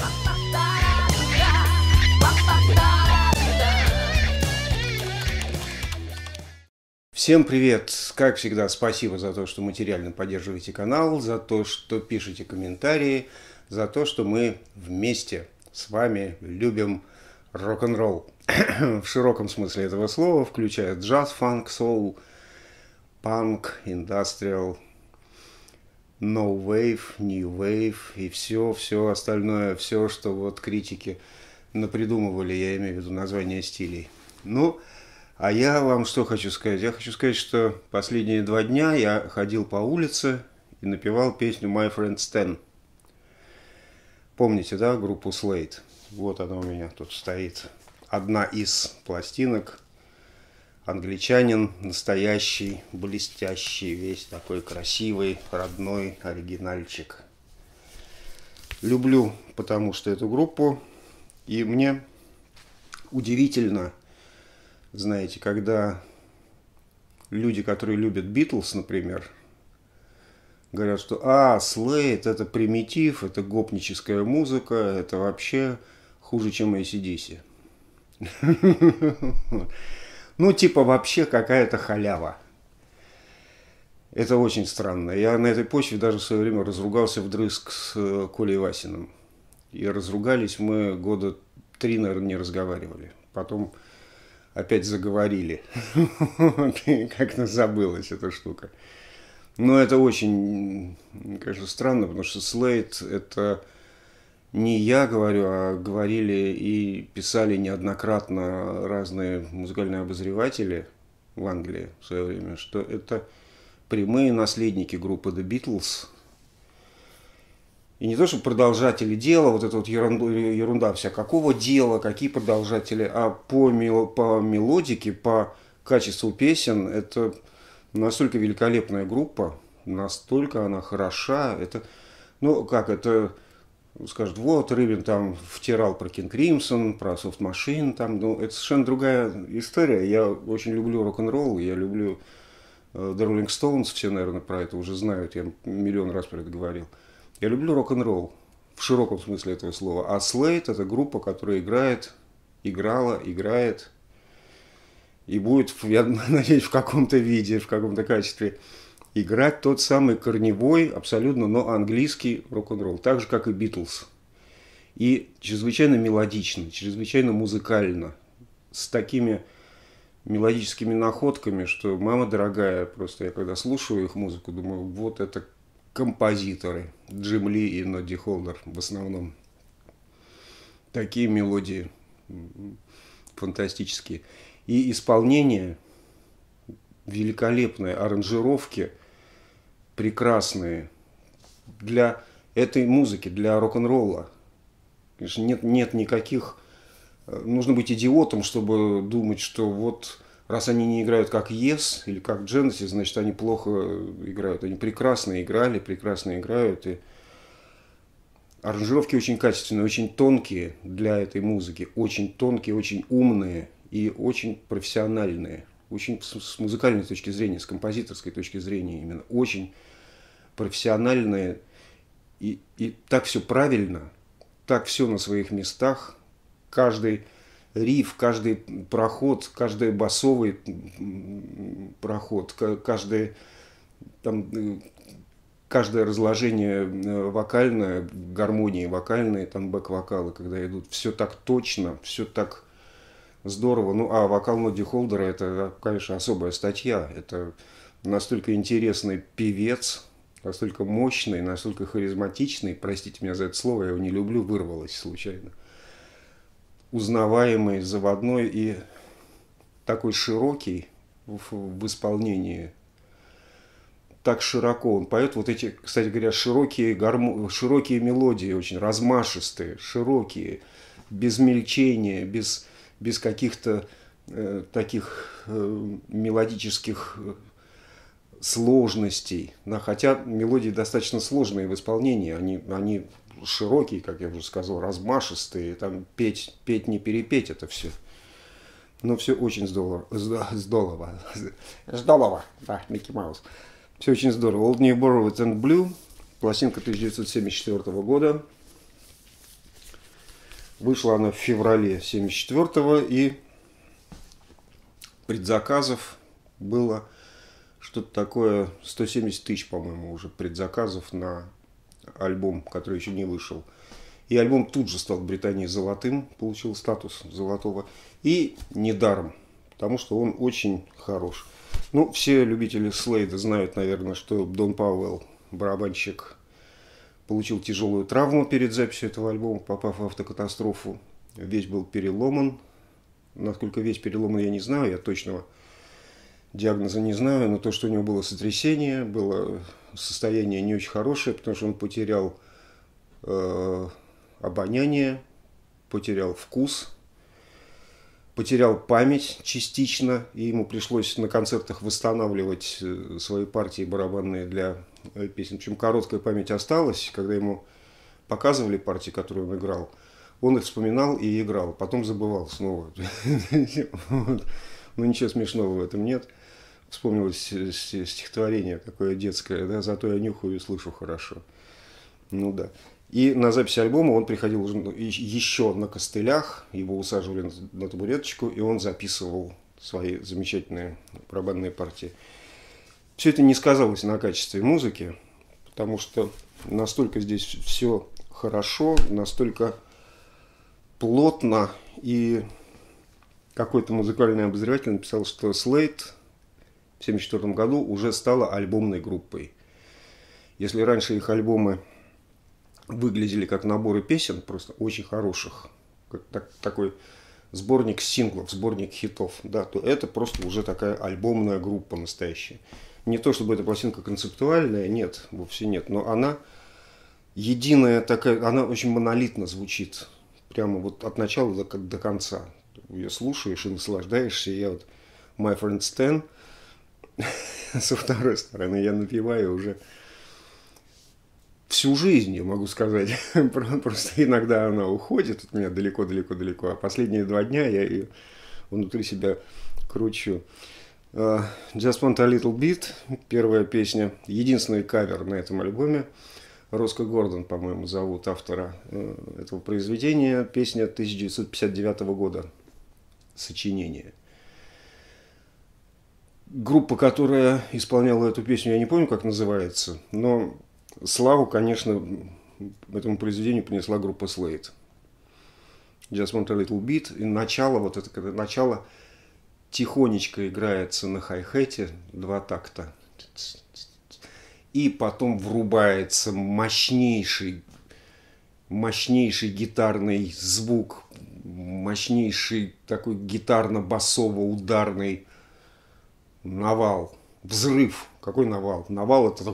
Всем привет! Как всегда, спасибо за то, что материально поддерживаете канал, за то, что пишете комментарии, за то, что мы вместе с вами любим рок-н-ролл. В широком смысле этого слова, включая джаз, фанк, соул, панк, индастриал, no wave, new wave и все остальное, все, что вот критики напридумывали, я имею в виду название стилей. Ну, а я вам что хочу сказать? Я хочу сказать, что последние 2 дня я ходил по улице и напевал песню My Friend Stan. Помните, да, группу Slade? Вот она у меня тут стоит. Одна из пластинок. Англичанин, настоящий, блестящий, весь такой красивый, родной оригинальчик. Люблю, потому что эту группу. И мне удивительно, знаете, когда люди, которые любят Битлз, например, говорят, что Slade это примитив, это гопническая музыка, это вообще хуже, чем AC/DC. Ну, типа вообще какая-то халява. Это очень странно. Я на этой почве даже в свое время разругался вдрызг с Колей Васиным. И разругались мы 3 года, наверное, не разговаривали. Потом опять заговорили. Как-то забылась эта штука. Но это очень, конечно, странно, потому что Slade это не я говорю, а говорили и писали неоднократно разные музыкальные обозреватели в Англии в свое время, что это прямые наследники группы The Beatles. И не то, что продолжатели дела, вот эта вот ерунда вся, какого дела, какие продолжатели, а по мелодике, по качеству песен, это настолько великолепная группа, настолько она хороша, это, ну, как это, скажут, вот, Рыбин там втирал про King Crimson, про Soft Machine, там, ну, это совершенно другая история. Я очень люблю рок-н-ролл, я люблю The Rolling Stones, все, наверное, про это уже знают, я миллион раз про это говорил. Я люблю рок-н-ролл в широком смысле этого слова. А Slade это группа, которая играла, играет и будет, я надеюсь, в каком-то виде, в каком-то качестве играть тот самый корневой, абсолютно, но английский рок-н-ролл. Так же, как и Битлз. И чрезвычайно мелодично, чрезвычайно музыкально. С такими мелодическими находками, что, мама дорогая, просто я когда слушаю их музыку, думаю, вот это композиторы. Джим Ли и Нодди Холдер в основном. Такие мелодии фантастические. И исполнение великолепное, аранжировки прекрасные для этой музыки, для рок-н-ролла. Конечно, нет никаких... Нужно быть идиотом, чтобы думать, что вот раз они не играют как Yes или как Genesis, значит, они плохо играют. Они прекрасно играли, прекрасно играют. И аранжировки очень качественные, очень тонкие для этой музыки. Очень тонкие, очень умные и очень профессиональные. Очень с музыкальной точки зрения, с композиторской точки зрения именно. Очень профессиональные. И так все правильно, так все на своих местах. Каждый риф, каждый проход, каждый басовый проход, каждое разложение вокальное, гармонии вокальные, там бэк-вокалы, когда идут, все так точно, все так здорово. Ну, а вокал Нодди Холдера это, конечно, особая статья. Это настолько интересный певец, настолько мощный, настолько харизматичный, простите меня за это слово, я его не люблю, вырвалось случайно. Узнаваемый, заводной и такой широкий в исполнении. Так широко он поет. Вот эти, кстати говоря, широкие мелодии, очень размашистые, широкие, без мельчения, без каких-то таких мелодических сложностей. Да, хотя мелодии достаточно сложные в исполнении. Они широкие, как я уже сказал, размашистые. Там петь не перепеть это все. Но все очень здорово. Здорово, да, Микки Маус. Все очень здорово. Old New Borrowed and Blue. Пластинка 1974 года. Вышла она в феврале 1974-го, и предзаказов было что-то такое, 170 тысяч, по-моему, уже предзаказов на альбом, который еще не вышел. И альбом тут же стал в Британии золотым, получил статус золотого. И недаром, потому что он очень хорош. Ну, все любители Слейда знают, наверное, что Дон Пауэлл, барабанщик, получил тяжелую травму перед записью этого альбома, попав в автокатастрофу. Весь был переломан. Насколько весь переломан, я не знаю, я точного диагноза не знаю, но то, что у него было сотрясение, было состояние не очень хорошее, потому что он потерял обоняние, потерял вкус, потерял память частично, и ему пришлось на концертах восстанавливать свои партии барабанные для песен. Причем короткая память осталась, когда ему показывали партии, которые он играл, он их вспоминал и играл, потом забывал снова. Ну, ничего смешного в этом нет. Вспомнилось стихотворение какое детское, да, зато я нюхаю и слышу хорошо. Ну да. И на записи альбома он приходил уже еще на костылях, его усаживали на табуреточку, и он записывал свои замечательные барабанные партии. Все это не сказалось на качестве музыки, потому что настолько здесь все хорошо, настолько плотно, и какой-то музыкальный обозреватель написал, что Слейд в 1974 году уже стала альбомной группой. Если раньше их альбомы выглядели как наборы песен, просто очень хороших, как такой сборник синглов, сборник хитов, да, то это просто уже такая альбомная группа настоящая. Не то чтобы эта пластинка концептуальная, нет, вовсе нет, но она единая такая, она очень монолитно звучит, прямо вот от начала до конца. Ее слушаешь и наслаждаешься. Я вот My Friend Stan со второй стороны я напеваю уже всю жизнь, я могу сказать. Просто иногда она уходит от меня далеко-далеко-далеко, а последние 2 дня я ее внутри себя кручу. Just Want a Little Bit, первая песня, единственный кавер на этом альбоме. Роско Гордон, по-моему, зовут автора этого произведения. Песня 1959 года, сочинение. Группа, которая исполняла эту песню, я не помню, как называется, но славу, конечно, этому произведению принесла группа Slade. Just Want a Little Bit. И начало, вот это, когда начало тихонечко играется на хай-хете, 2 такта. И потом врубается мощнейший гитарный звук, мощнейший такой гитарно-басово-ударный навал, взрыв. Какой навал? Навал это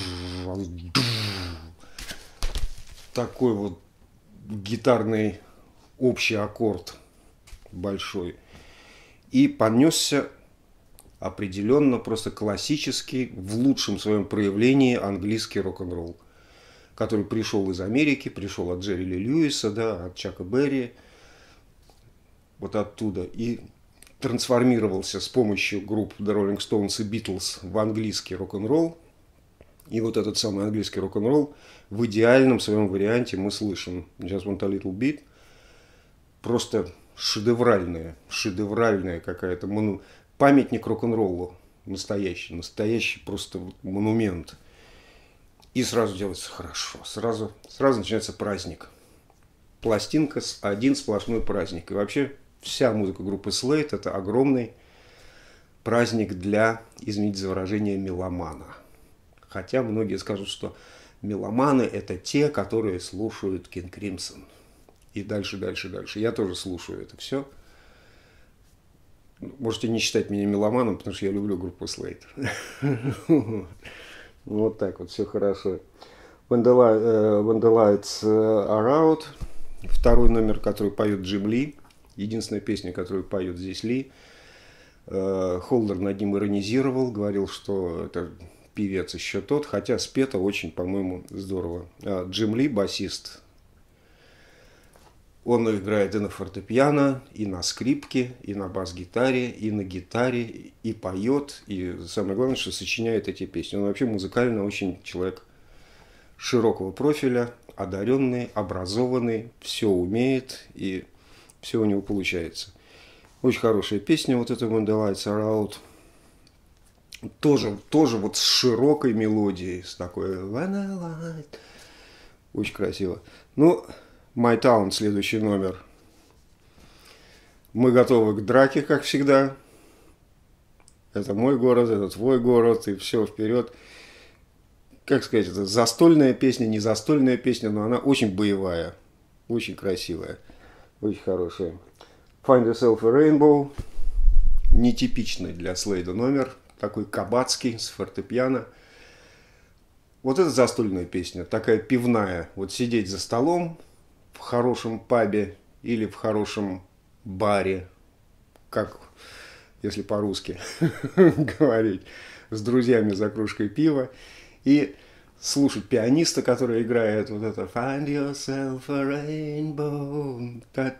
такой вот гитарный общий аккорд большой. И понесся определенно просто классический, в лучшем своем проявлении английский рок-н-ролл, который пришел из Америки, пришел от Джерри Ли Льюиса, да, от Чака Берри, вот оттуда, и трансформировался с помощью групп The Rolling Stones и Beatles в английский рок-н-ролл. И вот этот самый английский рок-н-ролл в идеальном своем варианте мы слышим Just Want a Little Bit. Просто шедевральная какая-то памятник рок-н-роллу. Настоящий просто монумент. И сразу делается хорошо. Сразу начинается праздник. Пластинка один сплошной праздник. И вообще вся музыка группы Slade это огромный праздник для, извините за выражение, меломана. Хотя многие скажут, что меломаны это те, которые слушают King Crimson. И дальше. Я тоже слушаю это все. Можете не считать меня меломаном, потому что я люблю группу Slade. Вот так вот, все хорошо. When the Lights Are Out. Второй номер, который поет Джим Ли. Единственная песня, которую поет здесь Ли. Холдер над ним иронизировал, говорил, что это певец еще тот, хотя спето очень, по-моему, здорово. Джим Ли, басист, он играет и на фортепиано, и на скрипке, и на бас-гитаре, и на гитаре, и поет, и самое главное, что сочиняет эти песни. Он вообще музыкально очень человек широкого профиля, одаренный, образованный, все умеет и все у него получается. Очень хорошая песня, вот эта When the Lights Are Out. Тоже вот с широкой мелодией, с такой When the light. Очень красиво. Ну, My Town, следующий номер. Мы готовы к драке, как всегда. Это мой город, это твой город, и все вперед. Как сказать, это застольная песня, не застольная песня, но она очень боевая, очень красивая, очень хорошая. Find Yourself a Rainbow, нетипичный для Слейда номер, такой кабацкий, с фортепиано. Вот это застольная песня, такая пивная. Вот сидеть за столом в хорошем пабе или в хорошем баре, как если по-русски говорить, с друзьями за кружкой пива. И слушать пианиста, который играет вот это Find yourself a rainbow,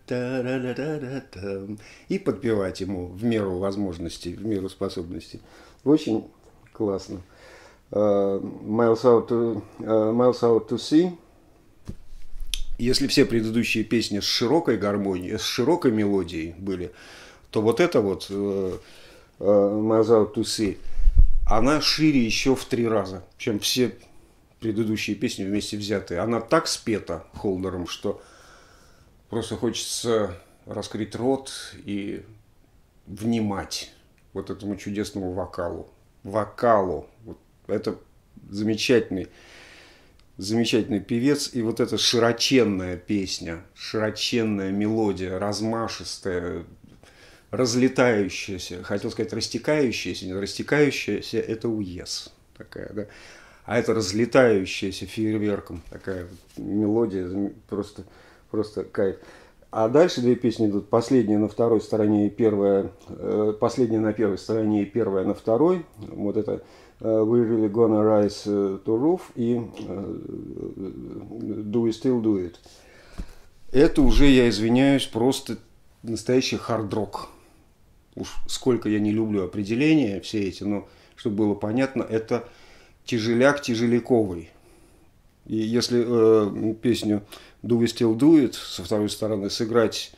и подпевать ему в меру возможностей, в меру способностей. Очень классно. Miles Out to Sea. Если все предыдущие песни с широкой гармонией, с широкой мелодией были, то вот это вот Miles Out to Sea, она шире еще в 3 раза, чем все предыдущие песни вместе взятые. Она так спета Холдером, что просто хочется раскрыть рот и внимать вот этому чудесному вокалу. Вот это замечательный певец. И вот эта широченная песня, широченная мелодия, размашистая, разлетающаяся, хотел сказать растекающаяся, не растекающаяся, это уез такая, да, а это разлетающаяся фейерверком такая мелодия, просто кайф. А дальше 2 песни идут, последняя на второй стороне и первая, последняя на первой стороне и первая на второй, вот это We Really Gonna Rise to Roof и Do We Still Do It. Это уже, я извиняюсь, просто настоящий хард-рок. Уж сколько я не люблю определения все эти, но чтобы было понятно, это тяжеляк тяжеляковый. И если песню Do We Still Do It со второй стороны сыграть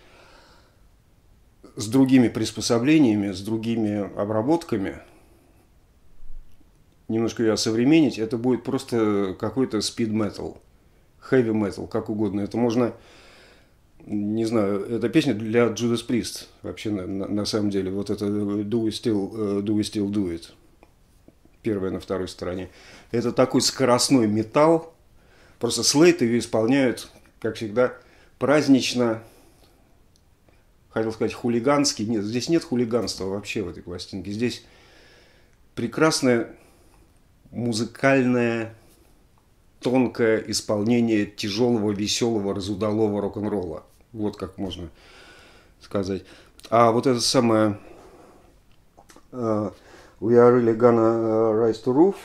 с другими приспособлениями, с другими обработками, немножко ее осовременить, это будет просто какой-то speed-metal, heavy-metal, как угодно. Это можно... Не знаю, это песня для Judas Priest, вообще на самом деле. Вот это Do We Still Do It, первая на второй стороне. Это такой скоростной металл. Просто Слейд ее исполняют, как всегда, празднично, хотел сказать хулиганский. Нет, здесь нет хулиганства вообще в этой пластинке. Здесь прекрасное музыкальное, тонкое исполнение тяжелого, веселого, разудалого рок-н-ролла. Вот как можно сказать. А вот это самое We Are Really Gonna Rise to Roof,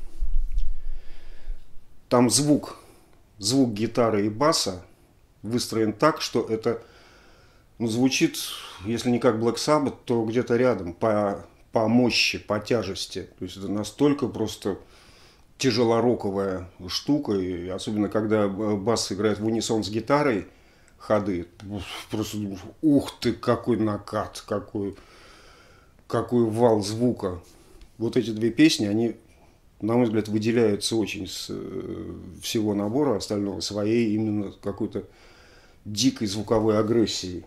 там звук гитары и баса выстроен так, что это звучит, если не как Black Sabbath, то где-то рядом, по мощи, по тяжести. То есть это настолько просто тяжелороковая штука, и особенно когда бас играет в унисон с гитарой, ходы, просто думаешь, ух ты, какой накат, какой вал звука. Вот эти 2 песни, они, на мой взгляд, выделяются очень с всего набора остального своей именно какой-то дикой звуковой агрессией.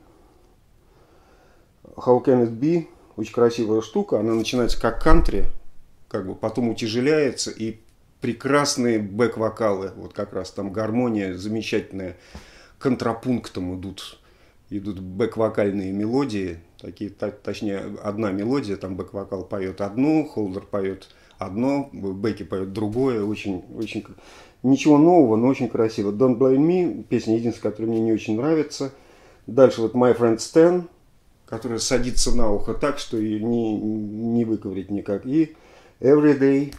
How Can It Be? Очень красивая штука, она начинается как кантри, как бы потом утяжеляется, и прекрасные бэк-вокалы, вот как раз там гармония замечательная, контрапунктом идут бэк-вокальные мелодии, такие, точнее, одна мелодия, там бэк-вокал поет одну, Холдер поет одно, бэки поет другое, очень, ничего нового, но очень красиво. Don't Blame Me, песня единственная, которая мне не очень нравится. Дальше вот My Friend Stan, которая садится на ухо так, что ее не выковырять никак. И Every Day,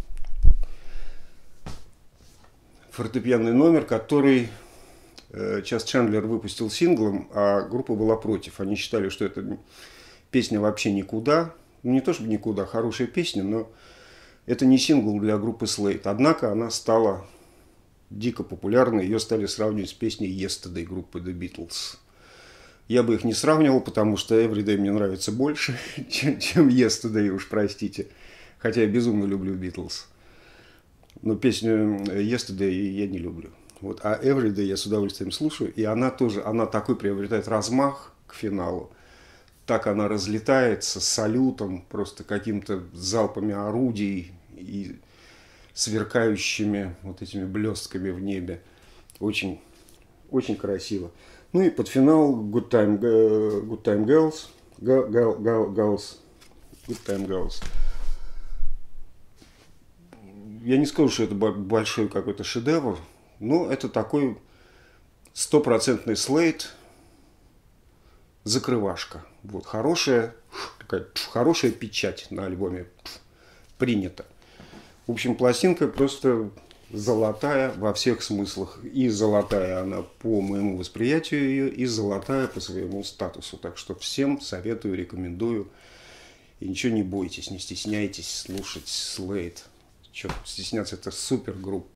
фортепианный номер, который Чаз Чандлер выпустил синглом, а группа была против. Они считали, что эта песня вообще никуда. Ну, не то чтобы никуда, хорошая песня, но это не сингл для группы Slade. Однако она стала дико популярна. Ее стали сравнивать с песней Yesterday группы The Beatles. Я бы их не сравнивал, потому что Everyday мне нравится больше, чем Yesterday, уж простите. Хотя я безумно люблю Beatles. Но песню Yesterday я не люблю. Вот. А Everyday я с удовольствием слушаю. И она тоже, она такой приобретает размах к финалу. Так она разлетается с салютом, просто каким-то залпами орудий и сверкающими вот этими блестками в небе. Очень, очень красиво. Ну и под финал Good Time Girls. Girls. Good Time Girls. Я не скажу, что это большой какой-то шедевр, но это такой стопроцентный слейт, закрывашка. Вот, хорошая печать на альбоме принята. В общем, пластинка просто золотая во всех смыслах. И золотая она по моему восприятию ее, и золотая по своему статусу. Так что всем советую, рекомендую. И ничего не бойтесь, не стесняйтесь слушать Slade. Что стесняться, это супер группа.